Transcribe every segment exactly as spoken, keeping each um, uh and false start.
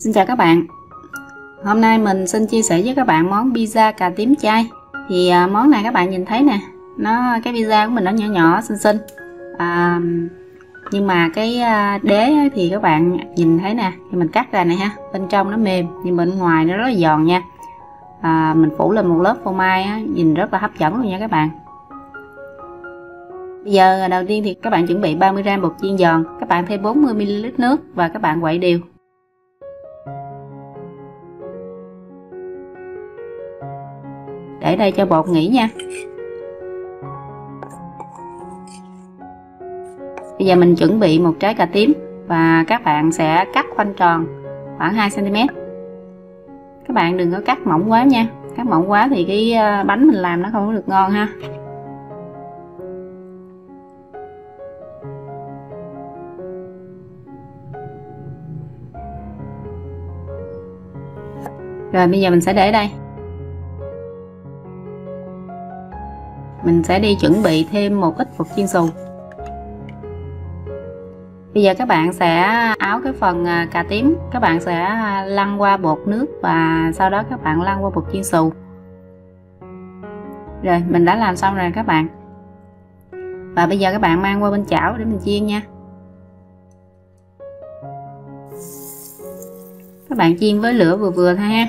Xin chào các bạn. Hôm nay mình xin chia sẻ với các bạn món pizza cà tím chay. Thì à, món này các bạn nhìn thấy nè, nó cái pizza của mình nó nhỏ nhỏ xinh xinh. À, nhưng mà cái à, đế thì các bạn nhìn thấy nè, thì mình cắt ra này ha, bên trong nó mềm nhưng bên ngoài nó rất là giòn nha. À, mình phủ lên một lớp phô mai á, nhìn rất là hấp dẫn luôn nha các bạn. Bây giờ đầu tiên thì các bạn chuẩn bị ba mươi gam bột chiên giòn, các bạn thêm bốn mươi mi li lít nước và các bạn quậy đều. Để đây cho bột nghỉ nha. Bây giờ mình chuẩn bị một trái cà tím và các bạn sẽ cắt khoanh tròn khoảng hai xăng ti mét. Các bạn đừng có cắt mỏng quá nha, cắt mỏng quá thì cái bánh mình làm nó không có được ngon ha. Rồi bây giờ mình sẽ để đây. Mình sẽ đi chuẩn bị thêm một ít bột chiên xù. Bây giờ các bạn sẽ áo cái phần cà tím, các bạn sẽ lăn qua bột nước và sau đó các bạn lăn qua bột chiên xù. Rồi mình đã làm xong rồi các bạn. Và bây giờ các bạn mang qua bên chảo để mình chiên nha. Các bạn chiên với lửa vừa vừa thôi ha.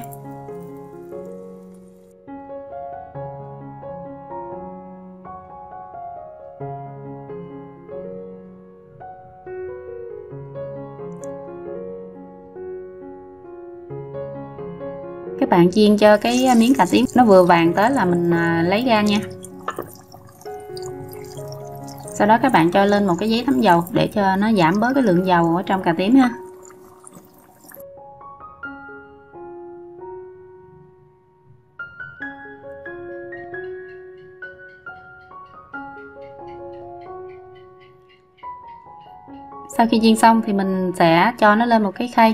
Các bạn chiên cho cái miếng cà tím nó vừa vàng tới là mình lấy ra nha. Sau đó các bạn cho lên một cái giấy thấm dầu để cho nó giảm bớt cái lượng dầu ở trong cà tím ha. Sau khi chiên xong thì mình sẽ cho nó lên một cái khay.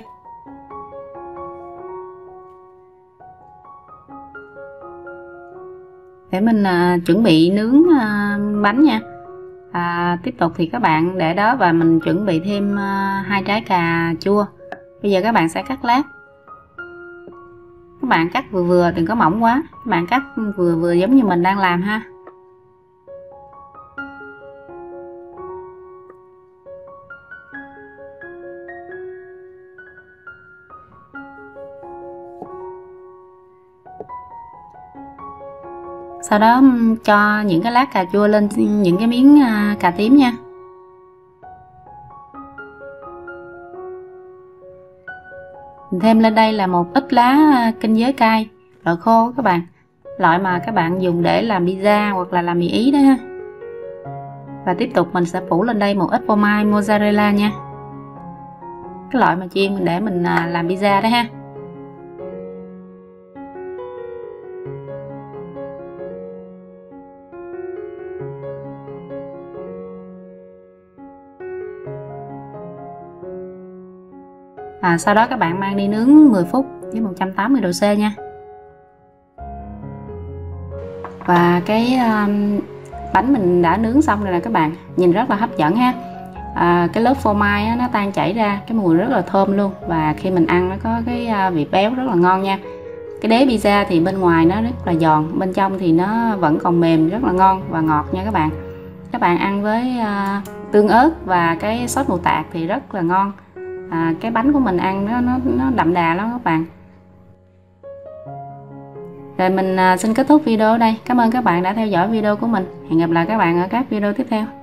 Để mình à, chuẩn bị nướng à, bánh nha. À, tiếp tục thì các bạn để đó và mình chuẩn bị thêm à, hai trái cà chua. Bây giờ các bạn sẽ cắt lát. Các bạn cắt vừa vừa, đừng có mỏng quá. Các bạn cắt vừa vừa giống như mình đang làm ha. Sau đó cho những cái lát cà chua lên những cái miếng cà tím nha. Mình thêm lên đây là một ít lá kinh giới cay loại khô các bạn, loại mà các bạn dùng để làm pizza hoặc là làm mì Ý đó ha. Và tiếp tục mình sẽ phủ lên đây một ít phô mai mozzarella nha, cái loại mà chiên để mình làm pizza đó ha. À, sau đó các bạn mang đi nướng mười phút với một trăm tám mươi độ C nha. Và cái um, bánh mình đã nướng xong rồi nè các bạn, nhìn rất là hấp dẫn ha. À, cái lớp phô mai á, nó tan chảy ra, cái mùi rất là thơm luôn, và khi mình ăn nó có cái uh, vị béo rất là ngon nha. Cái đế pizza thì bên ngoài nó rất là giòn, bên trong thì nó vẫn còn mềm, rất là ngon và ngọt nha các bạn. Các bạn ăn với uh, tương ớt và cái sốt mù tạt thì rất là ngon. À, cái bánh của mình ăn nó, nó, nó đậm đà lắm các bạn. Rồi mình à, xin kết thúc video ở đây. Cảm ơn các bạn đã theo dõi video của mình. Hẹn gặp lại các bạn ở các video tiếp theo.